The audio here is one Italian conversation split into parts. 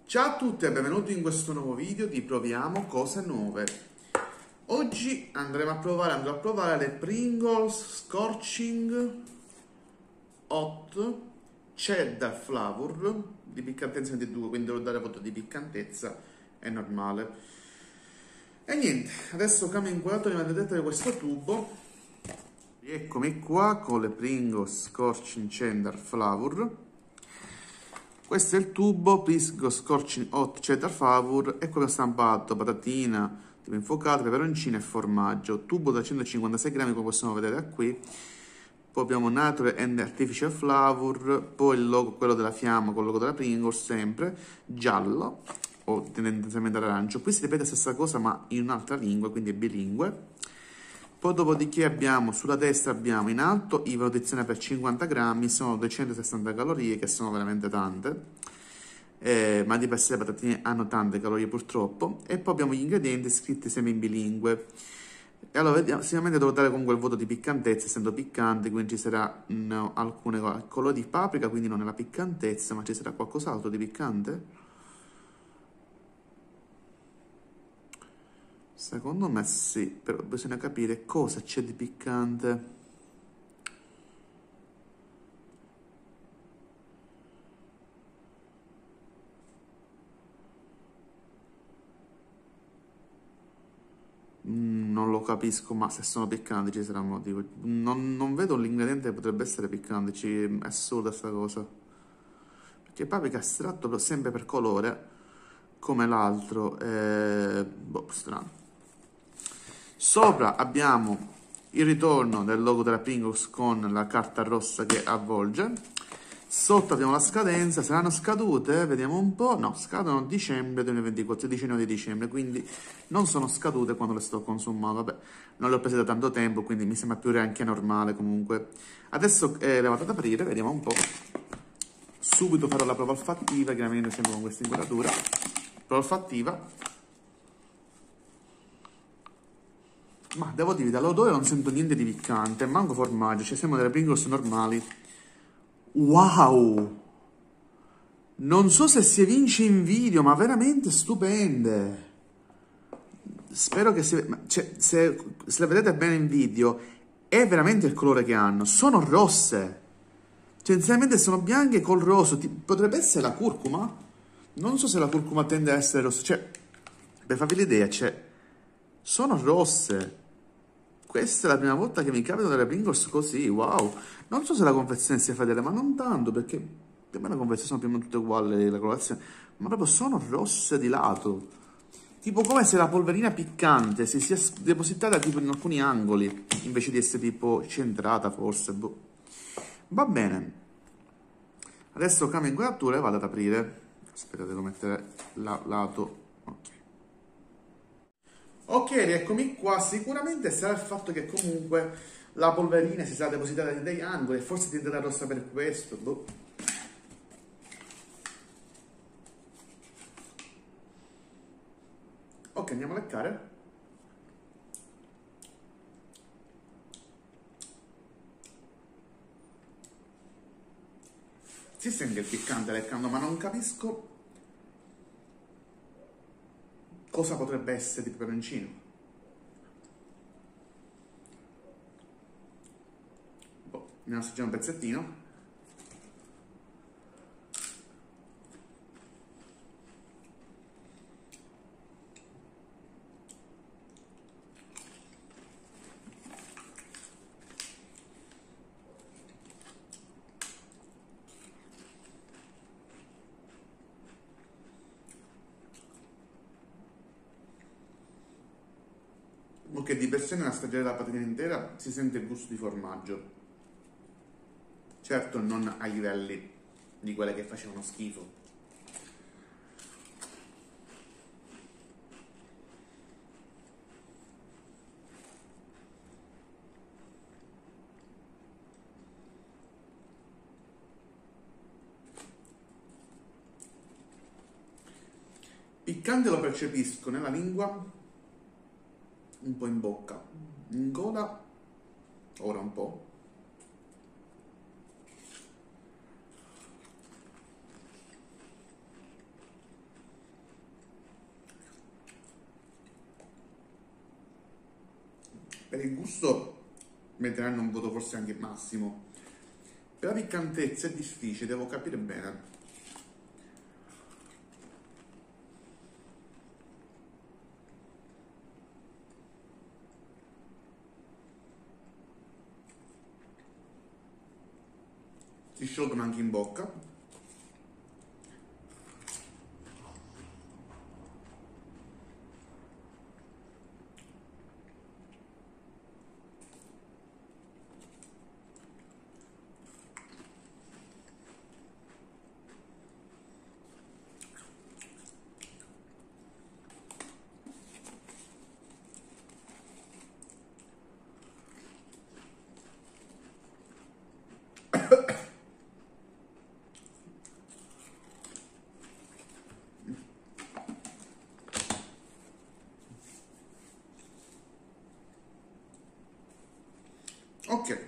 Ciao a tutti e benvenuti in questo nuovo video di Proviamo Cose Nuove. Oggi andrò a provare le Pringles Scorching Hot Cheddar Flavor di piccantezza 22, quindi devo dare voto di piccantezza, è normale. E niente, adesso cambio inquadratura nella vedete di questo tubo. Eccomi qua con le Pringles Scorching Cheddar Flavor. Questo è il tubo Pringles Scorching Hot Cheddar Flavor e qui ho stampato patatina tipo infuocata, peperoncino e formaggio. Tubo da 156 grammi come possiamo vedere da qui. Poi abbiamo Natural and Artificial Flavor, poi il logo, quello della fiamma con il logo della Pringles, sempre giallo o tendenzialmente arancio. Qui si ripete la stessa cosa ma in un'altra lingua, quindi è bilingue. Poi dopodiché abbiamo sulla destra abbiamo in alto i valutazione per 50 grammi, sono 260 calorie che sono veramente tante, ma di per sé le patatine hanno tante calorie purtroppo. E poi abbiamo gli ingredienti scritti sempre in bilingue. E allora vediamo, sicuramente devo dare comunque il voto di piccantezza essendo piccante, quindi ci sarà alcune colori di paprika, quindi non è la piccantezza, ma ci sarà qualcos'altro di piccante? Secondo me sì, però bisogna capire cosa c'è di piccante. Non lo capisco, ma se sono piccanti ci sarà un motivo. Non vedo l'ingrediente che potrebbe essere piccante, è assurda sta cosa. Perché paprika estratto però sempre per colore, come l'altro, boh, strano. Sopra abbiamo il ritorno del logo della Pringles con la carta rossa che avvolge. Sotto abbiamo la scadenza, saranno scadute, vediamo un po', no, scadono dicembre 2024, 19 di dicembre, quindi non sono scadute quando le sto consumando, vabbè, non le ho prese da tanto tempo, quindi mi sembra più anche normale comunque. Adesso le vado ad aprire, vediamo un po', subito farò la prova olfattiva, chiaramente sempre con questa inquadratura, prova olfattiva. Ma devo dire, dall'odore non sento niente di piccante, manco formaggio, ci siamo delle Pringles normali. Wow! Non so se si evince in video, ma veramente stupende. Spero che cioè, se le vedete bene in video, è veramente il colore che hanno. Sono rosse. Cioè, inizialmente sono bianche col rosso. Potrebbe essere la curcuma? Non so se la curcuma tende a essere rossa. Cioè, per farvi l'idea, cioè, sono rosse. Questa è la prima volta che mi capitano delle Pringles così, wow. Non so se la confezione sia fedele, ma non tanto, perché per me le confezioni sono più o meno tutte uguali, la colorazione, ma proprio sono rosse di lato. Tipo come se la polverina piccante si sia depositata tipo in alcuni angoli, invece di essere tipo centrata forse, boh. Va bene. Adesso cambio inquadratura e vado ad aprire. Aspettate, devo mettere lato. Ok. Ok, rieccomi qua. Sicuramente sarà il fatto che comunque la polverina si sarà depositata in degli angoli e forse ti darà rossa per questo. Boh. Ok, andiamo a leccare. Si sente il piccante leccando, ma non capisco cosa potrebbe essere di peperoncino. Boh, ne assaggiamo un pezzettino. Ok, di per sé nella stagione della patatina intera si sente il gusto di formaggio. Certo non ai livelli di quelle che facevano schifo. Piccante lo percepisco nella lingua, un po' in bocca, in gola, ora un po'. Per il gusto metteranno un voto forse anche massimo. Per la piccantezza è difficile, devo capire bene. Si sciolgono anche in bocca. Ok.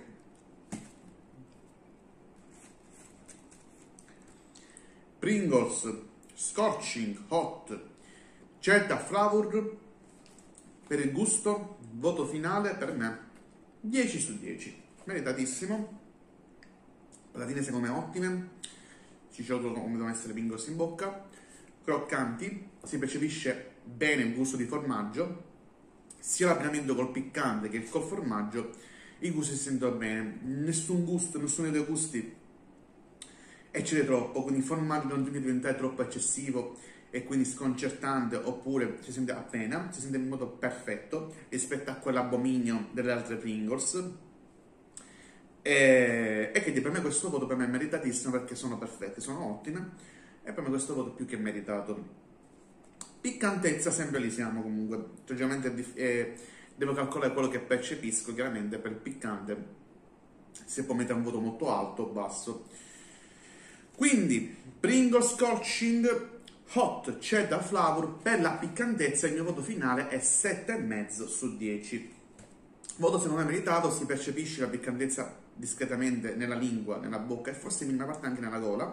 Pringles Scorching Hot Cheddar Flavor. Per il gusto, voto finale per me 10 su 10, meritatissimo. Patatine secondo me ottime, ci sciolgono come devono essere Pringles in bocca, croccanti, si percepisce bene il gusto di formaggio, sia l'abbinamento col piccante che col formaggio, i gusti si sentono bene, nessun gusto, nessuno dei due gusti eccede troppo, quindi il formaggio non deve diventare troppo eccessivo e quindi sconcertante, oppure si sente appena, si sente in modo perfetto rispetto a quell'abominio delle altre Pringles. E quindi per me questo voto per me è meritatissimo, perché sono perfette, sono ottime, e per me questo voto è più che meritato. Piccantezza sempre lì siamo comunque, logicamente devo calcolare quello che percepisco, chiaramente per il piccante si può mettere un voto molto alto o basso. Quindi Pringles Scorching Hot Cheddar Flavor, per la piccantezza il mio voto finale è 7,5 su 10. Voto se non è meritato, si percepisce la piccantezza discretamente nella lingua, nella bocca e forse in una parte anche nella gola.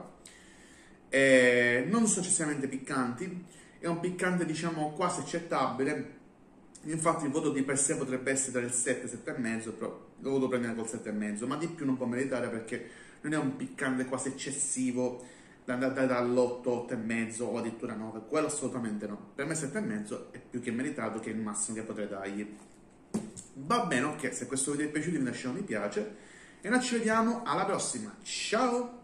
Non sono eccessivamente piccanti, è un piccante diciamo quasi accettabile. Infatti il voto di per sé potrebbe essere tra il 7 e 7,5, però lo voto prendere col 7,5, ma di più non può meritare perché non è un piccante quasi eccessivo da andare dall'8, 8,5 o addirittura 9, quello assolutamente no. Per me 7,5 è più che meritato, che è il massimo che potrei dargli. Va bene, ok, se questo video vi è piaciuto vi lasciate un mi piace e noi ci vediamo alla prossima, ciao!